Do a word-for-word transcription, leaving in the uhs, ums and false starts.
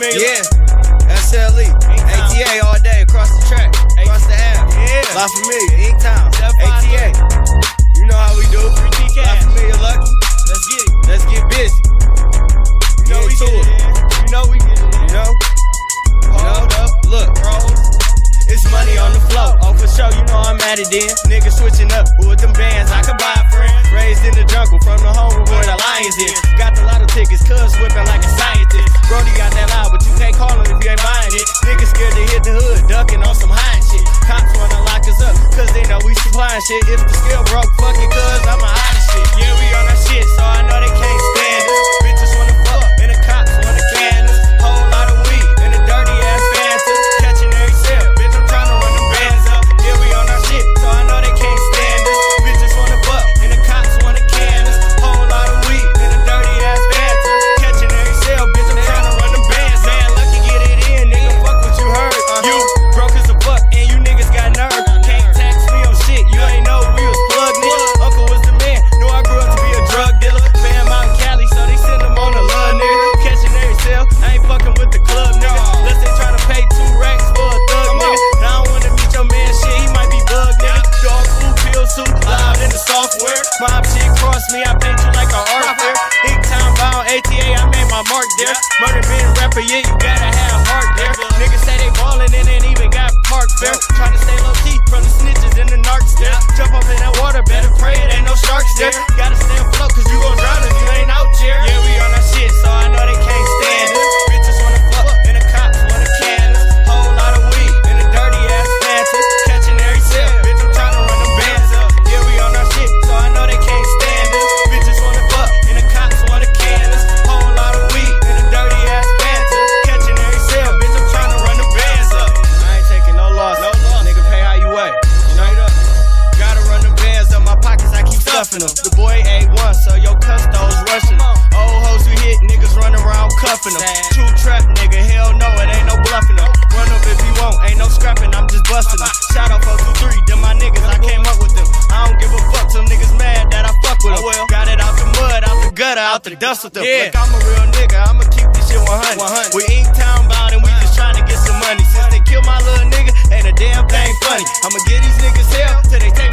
Lafamilia. Yeah, S L E, A T A all day across the track, across the Ave. Yeah, Lafamilia, Inktown, A T A. You know how we do. Lafamilia, Lucky. Let's get it. Let's get busy. You know we get it. You know we get it. You know? Hold up, Look, bros. it's money on the flow. Oh, for sure, you know I'm at it then. Niggas switching up with them bands. I can buy a friend. Raised in the jungle from the home where the lions is. Got the lotto tickets, cuz whipping like a scientist. Brody got that loud, but you can't call him if you ain't buying it. Niggas scared to hit the hood, ducking on some high shit. Cops wanna lock us up, cause they know we supplying shit. If the scale broke, fuck it, cuz I'm a hot shit. Yeah, we on that shit, so I know they can't stand us. Bitches wanna fuck, and the cops wanna can us. Whole lot of weed, and a dirty ass Fanta. Catching every cell, bitch, I'm tryna run them bands up. Yeah, we on our shit, so I know they can't stand us. Bitches wanna fuck, and the cops wanna can us. Whole lot of weed, and a dirty ass Fanta. Catching every cell, bitch, I'm tryna run them bands up. Man, Lucky get it in, nigga, fuck what you heard. You broke as a fuck, and you niggas got nerve. Can't tax me on shit, you ain't know we was plugged, nigga. Uncle was the man, knew I grew up to be a drug dealer. Fam out in Cali, so they send them on the love, nigga. Catching every cell, I ain't fucking with the club, nigga. Unless they tryna pay two racks for a thug, nigga. Now I don't wanna meet your man, shit, he might be bugged, nigga. Dog food, pill suit, loud in the software. Mob shit cross me, I paint you like an art fair. Inktown bound, A T A, I made my mark there. Murder been rapper, yeah, you gotta have heart there. Niggas say they ballin' and ain't even got park fair. Tryna stay low key from the snitches and the narcs there. Jump up in that water, better pray it ain't no sharks there. Gotta stay afloat, cause you gon' drown if you ain't out here. Yeah, we on that shit, so I know they can't stand us. Bitches wanna fuck, and the cops wanna can us. Whole lot of weed, and a dirty ass Fanta. Catching every cell, bitch, I'm tryna run them bands up. Yeah, we on our shit, so I know they can't stand us. Bitches wanna fuck, and the cops wanna can us. Whole lot of weed, and a dirty ass Fanta. Catching every cell, bitch, I'm tryna run them bands up. I ain't taking no loss, no loss. Nigga, pay how you weigh. You know that? Gotta run them bands up, my pockets, I keep stuffing them. The boy A one, so your custos rushing them. Old hoes we hit, niggas run around cuffing them. True trap, nigga, hell no, it ain't no bluffing them. Run up if you want, ain't no scrapping, I'm just busting them. Shout out four two three, them my niggas, I came up with them. I don't give a fuck, some niggas mad that I fuck with them. Got it out the mud, out the gutter, out the dust with them. Look, I'm a real nigga, I'ma keep this shit one hundred. We Inktown bound and we just tryna get some money. Since they killed my little nigga, ain't a damn thing funny. I'ma get these niggas hell till they take